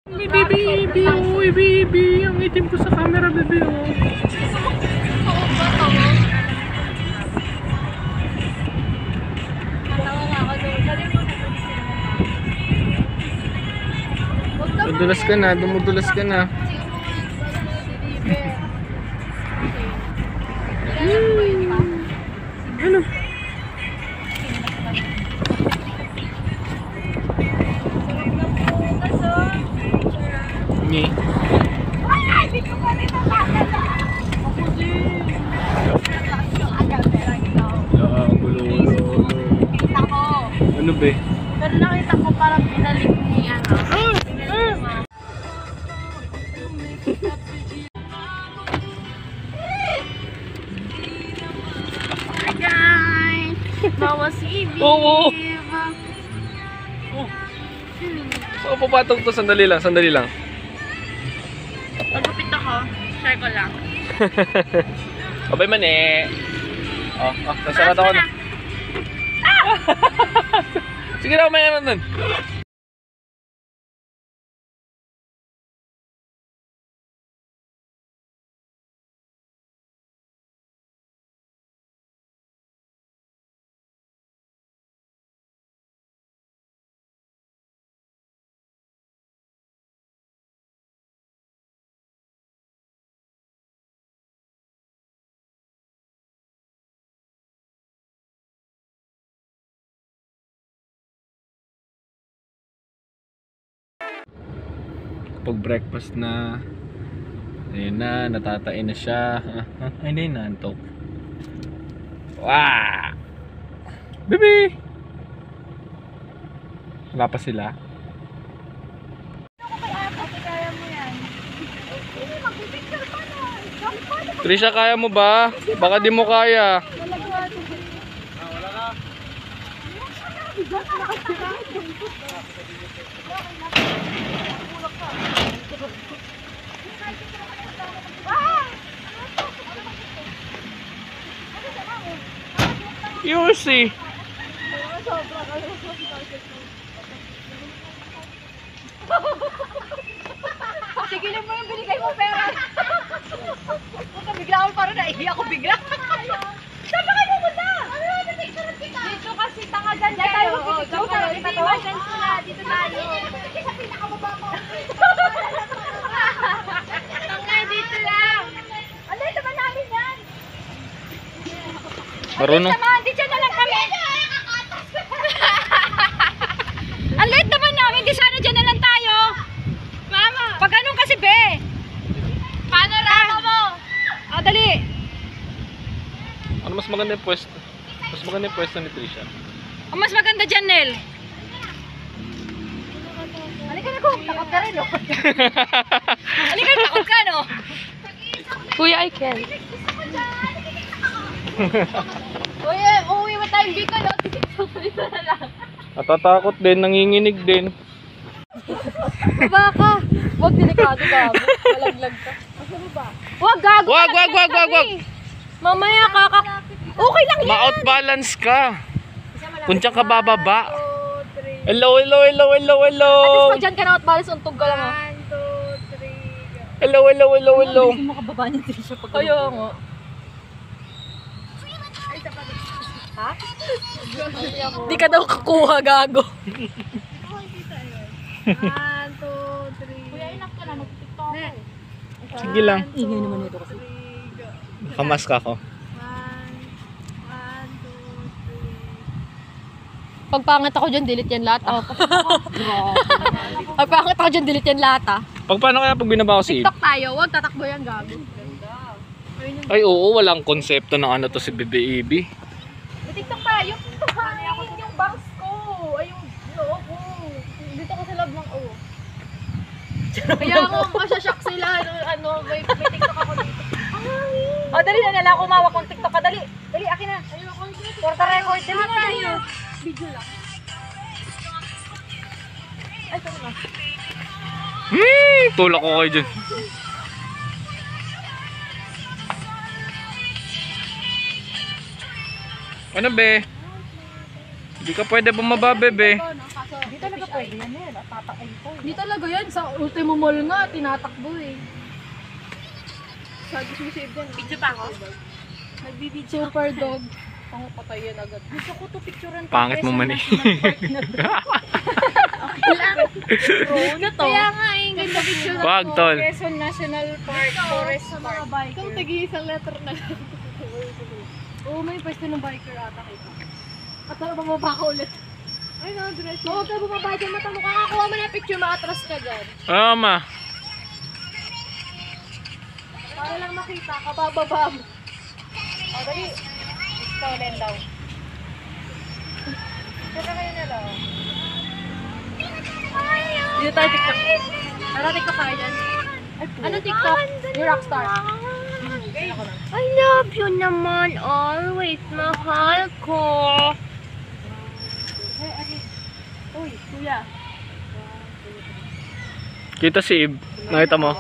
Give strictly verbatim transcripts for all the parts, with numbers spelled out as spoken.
May baby, uy baby, ang itim ko sa camera, baby, oh. Dumudulas ka na, dumudulas ka na. Hmm. Ano? Ngi. Ano be? Pero nakita ko parang pinalik ni ano. Ah! Hi guys! Bawa si Ibig! Oo! So, papatong to, sandali lang, sandali lang. Magupit ako. Share ko lang. Abay man eh. Oh, oh, nasarat ako na. Sige na, may ano nun. Pag breakfast na, ayun na, natatain na siya. Ay, hindi na, antok. Wow! Baby! Wala pa sila. Trisha, kaya mo ba? Baka di mo kaya. You see. Sige mo yung binigay mo pera. Bigla ako parang naihi ako bigla. Saan ba kayo pupunta? Dito kasi tangagan kayo. Dito tayo. Hindi emergency na. Dito tayo. Sa pinakababa ko. Tangay dito lang. Ano ito ba namin yan? Marunong. Hindi dyan na lang kami. Ang late naman namin. Di sana dyan na lang tayo. Mama. Pag ganun kasi be. Paano rama mo? Ah, dali. Ano mas maganda yung pwesto? Mas maganda yung pwesto ni Trisha. Ang mas maganda dyan, Nel. Halika na ko. Takot ka rin, no? Halika na, takot ka, no? Kuya, I can. Kuya, uuwi mo tayong Bicol, no? Dito na lang. Natatakot din, nanginginig din. Baba ka. Huwag delikado ka. Malaglag ka. Huwag, gago. Wag, wag, wag, wag, wag. Mamaya kakak... Okay lang yan. Ma-outbalance ka. Kung diyan ka bababa. Hello, hello, hello, hello, hello. At least pag dyan ka na at balis, untog ka lang, ha? Hello, hello, hello, hello. Hindi mo makababa niya, Trisha, pag kaya nga. Ha? Di ka daw kakuha, gago. One, two, three. Kuya, inak ka na, mag-tiktok ako. Sige lang. Ingay naman ito kasi. Kamask ako. Pag pangit ako dyan, delete yan lahat. Oh, pag pangit ako dyan, delete yan lahat, ha? Pag paano kaya pag binaba ko si TikTok tayo, huwag tatakbo yan, gago. Ay oo, walang konsepto ng ano to si Bebe Ibi. TikTok tayo. Ay, yung box ko. Ay, yung loob ko. Dito ko sa loob ng O. Kaya ako, masyashock sila. Ano, may, may TikTok ako dito. Ay! Oh, dali na nila. Kumawak kong TikTok ka. Dali. Dali, akin na. Porta record. Dali na, dali na. Video lang. Ay, sorry na. Hmm, tulak ko kayo dyan. Ano be? Hindi ka pwede bumaba, bebe. Dito na pwede yan yan. Tatakay ko. Hindi talaga yan. Sa ultimo mall nga, tinatakbo eh. Sabi mo si Ibn. Video pa ako? Nagbibidyo. Super dog. Ang patay yan agad. Gusto ko to picturean. Pangit mo man eh. Ano to? Kaya nga eh, ganda picture na Wag, to. tol. Quezon National Park, Forest Sa Park. mga biker. Itong tagi-isang letter na lang. Oo, may pwesto ng biker ata kita. At tara, bumaba ka ulit. Ay, no, diretso. Oo, pero bumaba dyan. Mata mo, kakakuha mo na picture, maatras ka dyan. Ah, ma. Para lang makita, kabababa mo. O, dali. Stolen daw. Kaya kayo na daw. Dito tayo TikTok. Tara, TikTok tayo dyan. Ano TikTok? Yung rockstar. I love you naman always, mahal ko. Ay, ay. Uy, kuya. Kita si Ib. Nakita mo?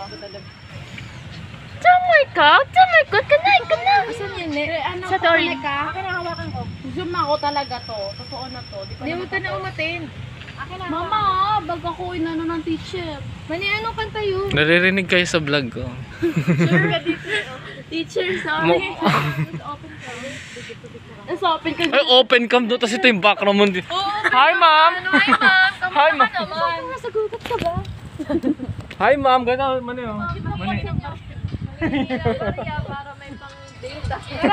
Tamay ka? Tamay ka? Kanay ka na. Asan yun eh? Ano, Sa Tori. ka? Akin na hawakan ko. Zoom na ako talaga to. Totoo na to. Di pa Hindi, naman huwag ka na totoo. umatin. Akin na. Mama, bag ako inano ng teacher. Mani, anong kanta yun? Naririnig kayo sa vlog ko. Teacher, Mo sorry. Open ka. Let's open ka. Ay, open cam doon. Tapos ito yung background mo. Hi, ma'am. Hi, ma'am. Hi, ma'am. naman. Nasa gugat ka ba? Hi, ma'am. Gano'n. Mani, oh. Mani. Para may pang data.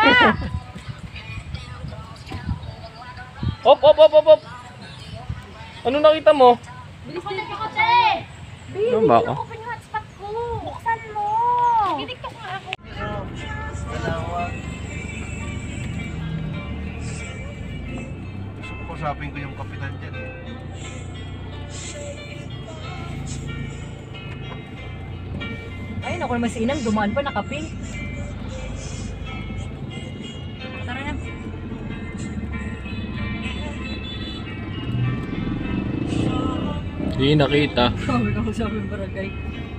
Op, op, op, op, op. Ano nakita mo? Bilis din ka kasi. Ano ba ako? Open yung hotspot ko. Buksan mo. Tiniktok nga ako. Gusto ko kausapin ko yung kapitan dyan eh. Ay, naku naman si Inang. Dumaan pa, nakapink. Tara na. Hindi nakita. Sabi ko sa aming barangay.